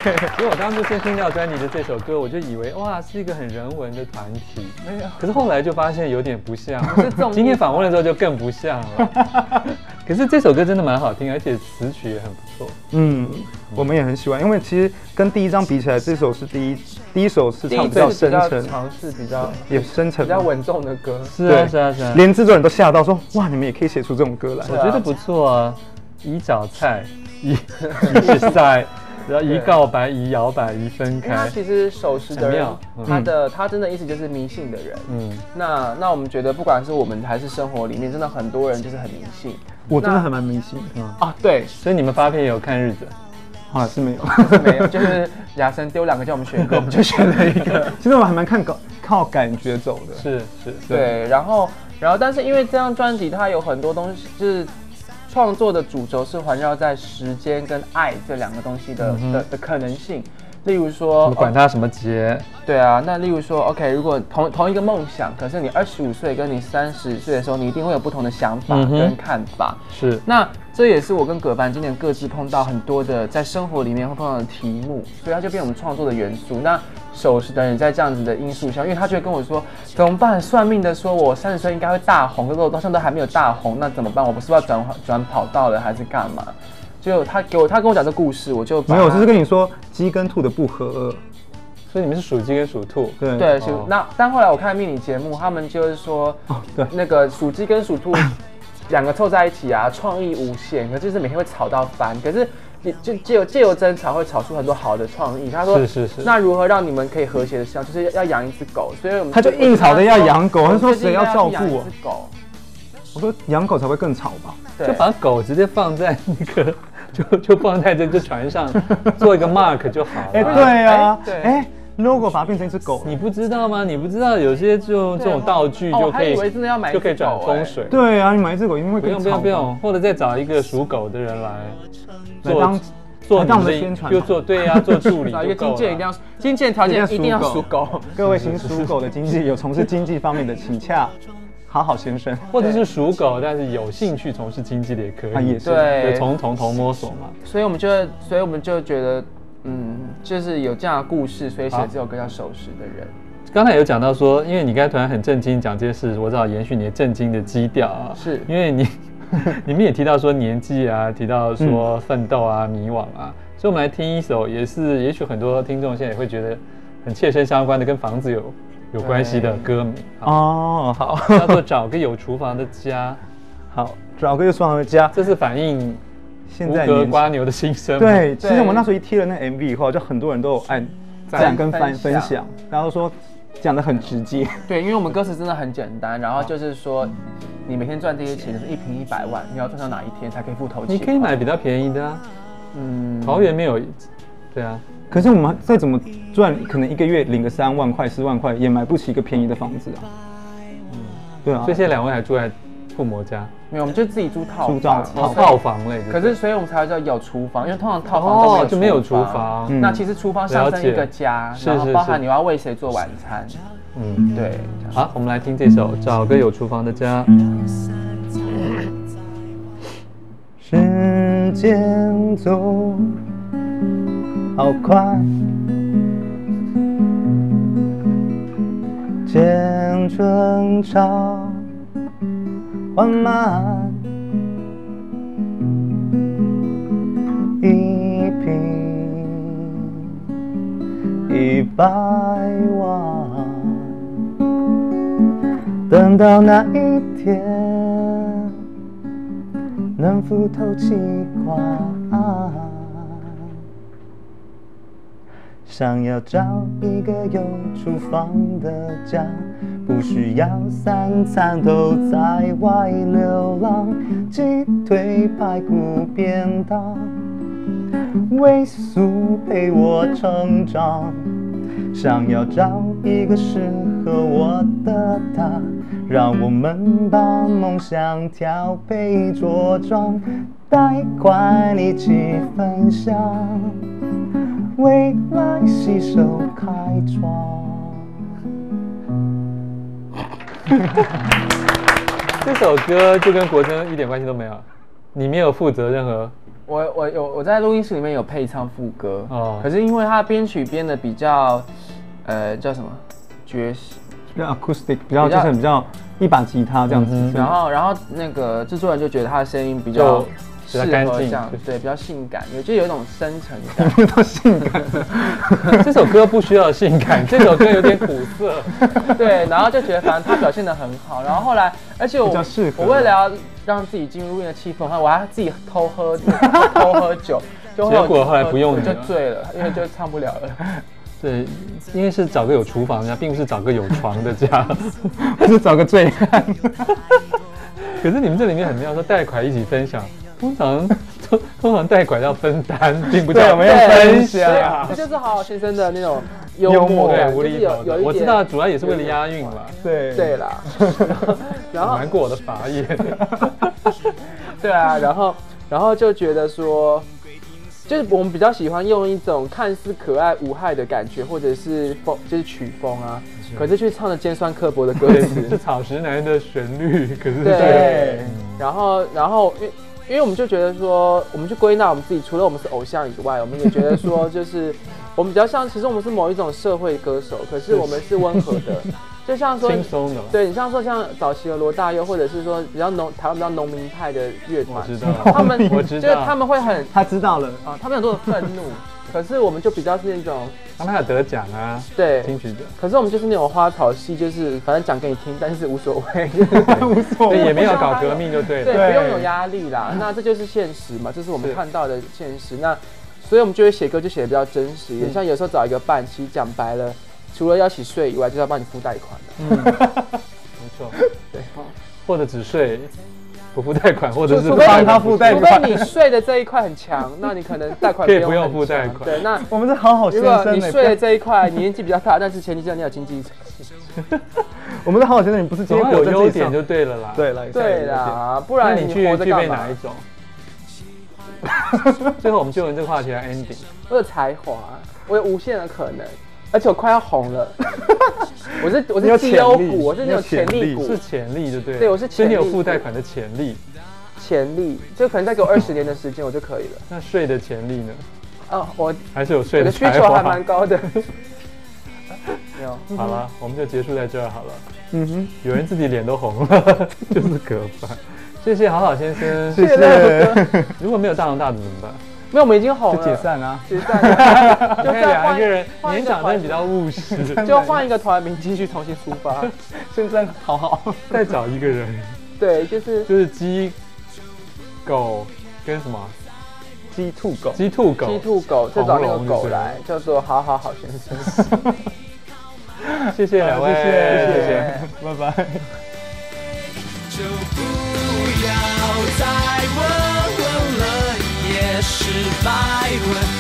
因为我当初先听到专辑的这首歌，我就以为哇是一个很人文的团体， 没有。 可是后来就发现有点不像。今天访问的时候就更不像了。可是这首歌真的蛮好听，而且词曲也很不错。 我们也很喜欢，因为其实跟第一张比起来，这首是第一首是唱比较深沉， 尝试比较也深沉、 比较稳重的歌。 是啊，是啊，是啊。 连制作人都吓到说：“哇，你们也可以写出这种歌来。” 我觉得不错啊，宜找菜，宜晒。然后宜告白，宜摇摆，宜分开。 他其实守时的人，他真的意思就是迷信的人。那我们觉得，不管是我们还是生活里面，真的很多人就是很迷信。 我真的还蛮迷信啊，对。 所以你们发片也有看日子？ 啊，是没有， 没有，就是亚生丢2个叫我们选歌，我们就选了一个。 其实我还蛮靠感觉走的。 是。 对，然后，但是因为这张专辑它有很多东西，就是创作的主轴是环绕在时间跟爱这2个东西的可能性。例如说， 管它什么节， 对啊，那例如说 ，OK， 如果同一个梦想，可是你25岁跟你30岁的时候，你一定会有不同的想法跟看法。 是， 那这也是我跟葛班今年各自碰到很多的在生活里面会碰到的题目，所以它就变我们创作的元素。那守时的人在这样子的因素下，因为他就会跟我说怎么办？算命的说我30岁应该会大红，可是我到现在都还没有大红，那怎么办？我不是要转跑道了，还是干嘛？就他跟我讲这故事，我就没有，就是跟你说鸡跟兔的不合， 所以你们是属鸡跟属兔。 对，那但后来我看迷你节目，他们就是说，对，那个属鸡跟属兔2个凑在一起啊，创意无限，可就是每天会吵到翻，可是就借由争吵会吵出很多好的创意。他说是， 那如何让你们可以和谐的相处，就是要养一只狗，所以我们他就硬吵的要养狗，他说谁要照顾我？ 狗， 我说养狗才会更吵吧， 就把狗直接放在那个。就放在这船上，做一个 mark 就好了。 对啊，logo 把它变成一只狗， 你不知道吗？你不知道有些这种道具就可以，就可以转风水。 对啊，你买一只狗一定会更吵。 不用，或者再找一个属狗的人来做当的宣传， 就做对啊，做助理。 一个经纪人经纪人条件一定要属狗。 各位行属狗的经纪有从事经济方面的，请洽。好先生， 或者是属狗，但是有兴趣从事经济的也可以， 也是对， 从头摸索嘛。 所以我们就觉得，就是有这样的故事，所以写这首歌叫《守时的人》。 刚才有讲到说，因为你刚才突然很震惊讲这些事，我只好延续你的震惊的基调啊。 是因为你们也提到说年纪啊，提到说奋斗啊、迷惘啊，所以我们来听一首，也是也许很多听众现在也会觉得很切身相关的，跟房子有关系的歌名好， 叫做找个有厨房的家。 好，找个有厨房的家， 这是反映现在无格瓜牛的心声。 对，其实我们那时候一贴了那 MV 以后，就很多人都有按赞跟分享，然后说讲得很直接。 对，因为我们歌词真的很简单，然后就是说，你每天赚这些钱是1坪100万，你要赚到哪一天才可以付头期？ 你可以买比较便宜的啊。桃园没有，对啊。 可是我们再怎么赚，可能1个月领个3万块、4万块，也买不起一个便宜的房子啊。对啊。 所以现在2位还住在父母家？ 没有，我们就自己租套房类的。 可是所以我们才会叫有厨房，因为通常套房就没有厨房。 那其实厨房象征一个家，然后包含你要为谁做晚餐。对。 好，我们来听这首《找个有厨房的家》。 时间走好快，见春潮缓慢，1坪100万，等到那一天能付头期款，想要找一个有厨房的家，不需要3餐都在外流浪，鸡腿排骨便当，味素陪我成长。想要找一个适合我的他，让我们把梦想调配茁壮，贷款一起分享，未来携手开创。 这首歌就跟国珍一点关系都没有，你没有负责任何我在录音室里面有配唱副歌哦，可是因为他编曲编的比较叫什么爵士， 比较 acoustic， 比较一把吉他这样子。 然后那个制作人就觉得他的声音比较适合这样，对，比较性感，就有一种深沉感。 不到性感， 这首歌不需要性感，这首歌有点苦涩。 对，然后就觉得反正他表现得很好，然后后来，而且我为了要让自己进入录音的气氛，我还自己偷喝酒， 结果后来不用就醉了，因为就唱不了了。 对，因为是找个有厨房的家，并不是找个有床的家， 不是找个醉汉。 可是你们这里面很妙，说贷款一起分享，通常贷款要分担，并不叫我们要分享。 这就是好好先生的那种幽默感， 无厘头的。我知道，主要也是为了押韵嘛。 对啦。 然后瞒过我的法眼。 对啊，然后就觉得说。就是我们比较喜欢用一种看似可爱无害的感觉，或者是就是曲风啊，可是去唱的尖酸刻薄的歌词， 是草食男的旋律，可是对，然后因为我们就觉得说，我们去归纳我们自己，除了我们是偶像以外，我们也觉得说，就是我们比较像，其实我们是某一种社会歌手，可是我们是温和的。就像说， 轻松的， 对你像说像早期的罗大佑，或者是说台湾比较农民派的乐团， 我知道， 他们就是他们会很， 他知道了啊，他们很多的愤怒，可是我们就比较是那种， 他们还有得奖啊， 对， 金曲奖， 可是我们就是那种花草系，就是反正讲给你听，但是无所谓， 无所谓， 也没有搞革命就对了， 对，不用有压力啦，那这就是现实嘛，这是我们看到的现实，那所以我们就会写歌就写的比较真实一点，像有时候找一个伴，其实讲白了。除了要洗税以外，就是要帮你付贷款的。 没错，对，或者只税不付贷款，或者是帮他付贷款。 除非你税的这一块很强，那你可能贷款可以不用付贷款。 对，那我们是好好先生。 如果你税的这一块，你年纪比较大，但是前提是你有经济实力。 我们是好好先生，你不是总有优点就对了啦。 对啦，不然你具备哪一种？最后我们就用这个话题来 ending。 我有才华，我有无限的可能。而且我快要红了，我是绩优股，我是那种潜力股， 是潜力，对不对？ 对，我是潜力， 所以你有付贷款的潜力， 就可能再给我20年的时间，我就可以了。 那税的潜力呢？ 哦，我还是有税的才华， 我的需求还蛮高的。 好了，我们就结束在这儿好了。有人自己脸都红了，就是葛凡。谢谢好好先生， 谢谢。 如果没有大红大紫怎么办？ 没有，我们已经红了， 就解散啊！ 解散了， 就两个人年长但比较务实， 就换一个团名继续重新出发。 先生，好， 再找一个人。 对，就是鸡、狗跟什么？ 鸡兔狗， 再找那个狗来，叫做好先生。 谢谢两位， 谢谢，拜拜。 就不要再问了，也是白问。